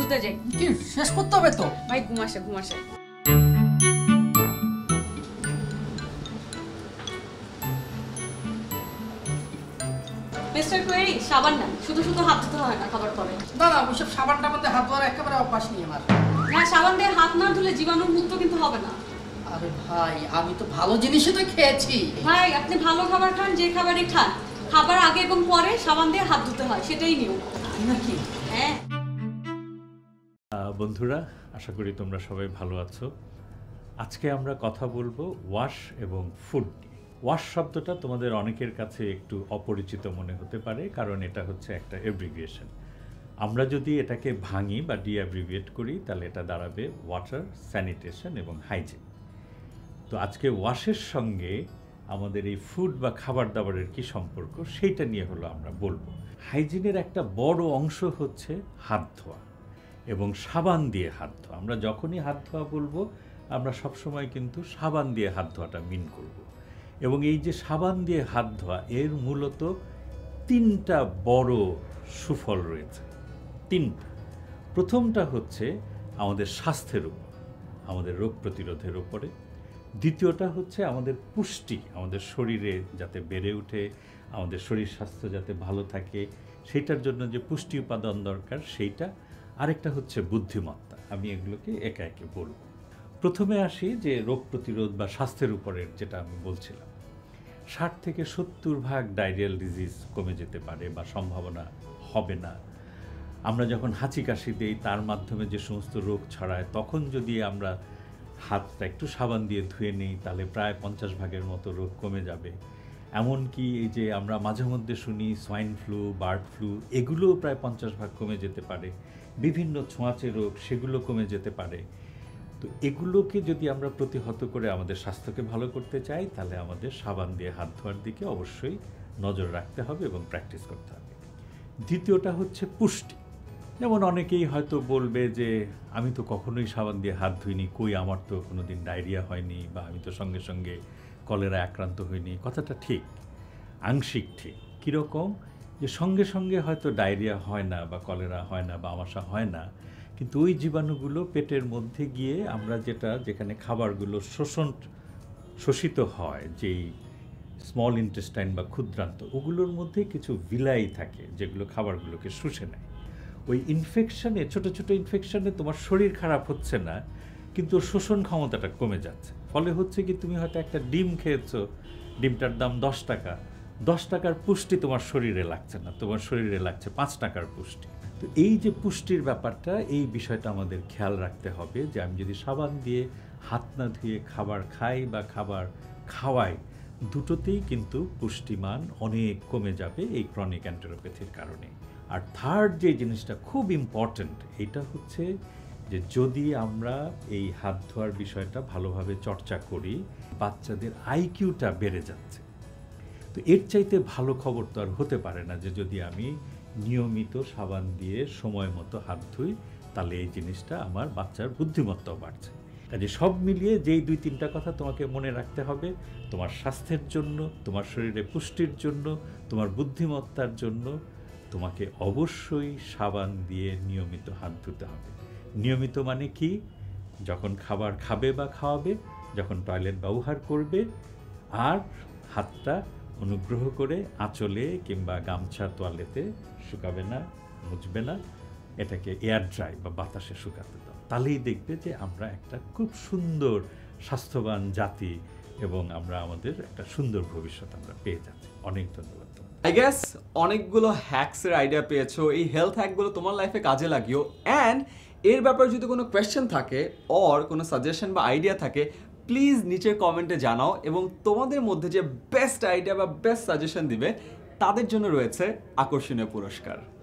শুতে যাই। কি শেষ করতে হবে তো? ভাই ঘুম আসে। মিস্টার কোয়েরি, সাবান না, শুধু হাত ধুতে হয় না খাবার পরে। না ওইসব সাবানটা মধ্যে হাত ধোয়ার একেবারে অভ্যাস নেই আমার। না, সাবান দিয়ে হাত না ধুলে জীবাণু মুক্ত কিন্তু হবে না। আরে ভাই, আমি তো ভালো জিনিসই তো খেয়েছি। ভাই, আপনি ভালো খাবার খান, যে খাবারই খান, খাবার আগে এবং পরে সাবান দিয়ে হাত ধুতে হয়, সেটাই নিয়ম। নাকি? হ্যাঁ। বন্ধুরা, আশা করি তোমরা সবাই ভালো আছো। আজকে আমরা কথা বলবো ওয়াশ এবং ফুড। ওয়াশ শব্দটা তোমাদের অনেকের কাছে একটু অপরিচিত মনে হতে পারে, কারণ এটা হচ্ছে একটা অ্যাব্রিভিয়েশন। আমরা যদি এটাকে ভাঙি বা ডিঅ্যাব্রিভিয়েট করি তাহলে এটা দাঁড়াবে ওয়াটার, স্যানিটেশন এবং হাইজিন। তো আজকে ওয়াশের সঙ্গে আমাদের এই ফুড বা খাবার দাবারের কি সম্পর্ক, সেইটা নিয়ে হলো আমরা বলবো। হাইজিনের একটা বড় অংশ হচ্ছে হাত ধোয়া এবং সাবান দিয়ে হাত ধোয়া। আমরা যখনই হাত ধোয়া বলবো, আমরা সবসময় কিন্তু সাবান দিয়ে হাত ধোয়াটা মিন করব। এবং এই যে সাবান দিয়ে হাত ধোয়া, এর মূলত তিনটা বড় সুফল রয়েছে। তিনটা। প্রথমটা হচ্ছে আমাদের স্বাস্থ্যের উপর, আমাদের রোগ প্রতিরোধের উপরে। দ্বিতীয়টা হচ্ছে আমাদের পুষ্টি, আমাদের শরীরে যাতে বেড়ে ওঠে, আমাদের শরীর স্বাস্থ্য যাতে ভালো থাকে, সেইটার জন্য যে পুষ্টি উপাদান দরকার সেইটা। আরেকটা হচ্ছে বুদ্ধিমত্তা। আমি এগুলোকে একে একে বলবো। প্রথমে আসি যে রোগ প্রতিরোধ বা স্বাস্থ্যের উপরের, যেটা আমি বলছিলাম। 60 থেকে 70% ডায়রিয়াল ডিজিজ কমে যেতে পারে বা সম্ভাবনা হবে না। আমরা যখন হাঁচি কাশি দিই, তার মাধ্যমে যে সমস্ত রোগ ছড়ায়, তখন যদি আমরা হাতটা একটু সাবান দিয়ে ধুয়ে নিই, তাহলে প্রায় 50% মতো রোগ কমে যাবে। এমনকি এই যে আমরা মাঝে মধ্যে শুনি সোয়াইন ফ্লু, বার্ড ফ্লু, এগুলোও প্রায় 50% কমে যেতে পারে। বিভিন্ন ছোঁয়াচে রোগ, সেগুলো কমে যেতে পারে। তো এগুলোকে যদি আমরা প্রতিহত করে আমাদের স্বাস্থ্যকে ভালো করতে চাই, তাহলে আমাদের সাবান দিয়ে হাত ধোয়ার দিকে অবশ্যই নজর রাখতে হবে এবং প্র্যাকটিস করতে হবে। দ্বিতীয়টা হচ্ছে পুষ্টি। যেমন অনেকেই হয়তো বলবে যে আমি তো কখনোই সাবান দিয়ে হাত ধুইনি, কই আমার তো কোনো দিন ডায়রিয়া হয়নি, বা আমি তো সঙ্গে সঙ্গে কলেরা আক্রান্ত হইনি। কথাটা ঠিক, আংশিক ঠিক। কীরকম? যে সঙ্গে সঙ্গে হয়তো ডায়রিয়া হয় না বা কলেরা হয় না বা আমাশা হয় না, কিন্তু ওই জীবাণুগুলো পেটের মধ্যে গিয়ে আমরা যেখানে খাবারগুলো শোষিত হয়, যেই স্মল ইন্টেস্টাইন বা ক্ষুদ্রান্ত, ওগুলোর মধ্যে কিছু ভিলাই থাকে যেগুলো খাবারগুলোকে শুষে নেয়। ওই ইনফেকশনে, ছোট ছোট ইনফেকশনে তোমার শরীর খারাপ হচ্ছে না, কিন্তু শোষণ ক্ষমতাটা কমে যাচ্ছে। ফলে হচ্ছে কি, তুমি হয়তো একটা ডিম খেয়েছো, ডিমটার দাম 10 টাকা, 10 টাকার পুষ্টি তোমার শরীরে লাগছে না, তোমার শরীরে লাগছে 5 টাকার পুষ্টি। তো এই যে পুষ্টির ব্যাপারটা, এই বিষয়টা আমাদের খেয়াল রাখতে হবে যে আমি যদি সাবান দিয়ে হাত না ধুয়ে খাবার খাই বা খাবার খাওয়াই, দুটোতেই কিন্তু পুষ্টিমান অনেক কমে যাবে এই ক্রনিক এন্টেরোপ্যাথির কারণে। আর থার্ড যে জিনিসটা খুব ইম্পর্ট্যান্ট, এটা হচ্ছে যে যদি আমরা এই হাত ধোয়ার বিষয়টা ভালোভাবে চর্চা করি, বাচ্চাদের আইকিউটা বেড়ে যাচ্ছে। তো এর চাইতে ভালো খবর তো আর হতে পারে না যে যদি আমি নিয়মিত সাবান দিয়ে সময় মতো হাত ধুই, তাহলে এই জিনিসটা আমার বাচ্চার বুদ্ধিমত্তাও বাড়ছে। কাজে সব মিলিয়ে যেই 2-3টা কথা তোমাকে মনে রাখতে হবে, তোমার স্বাস্থ্যের জন্য, তোমার শরীরে পুষ্টির জন্য, তোমার বুদ্ধিমত্তার জন্য তোমাকে অবশ্যই সাবান দিয়ে নিয়মিত হাত ধুতে হবে। নিয়মিত মানে কি? যখন খাবার খাবে বা খাওয়াবে, যখন টয়লেট ব্যবহার করবে, আর হাতটা অনুগ্রহ করে আঁচলে কিংবা গামছা তোয়ালেতে শুকাবে না, মুছবে না, এটাকে এয়ার ড্রাই বা বাতাসে শুকাতে দাও। তাহলেই দেখবে যে আমরা একটা খুব সুন্দর স্বাস্থ্যবান জাতি এবং আমরা আমাদের একটা সুন্দর ভবিষ্যৎ আমরা পেয়ে যাচ্ছি। অনেক ধন্যবাদ। আই গেস অনেকগুলো হ্যাকসের আইডিয়া পেয়েছো। এই হেলথ হ্যাকগুলো তোমার লাইফে কাজে লাগিও। অ্যান্ড এর ব্যাপারে যদি কোনো কোয়েশ্চেন থাকে অর কোনো সাজেশন বা আইডিয়া থাকে, প্লিজ নিচের কমেন্টে জানাও। এবং তোমাদের মধ্যে যে বেস্ট আইডিয়া বা বেস্ট সাজেশন দিবে, তাদের জন্য রয়েছে আকর্ষণীয় পুরস্কার।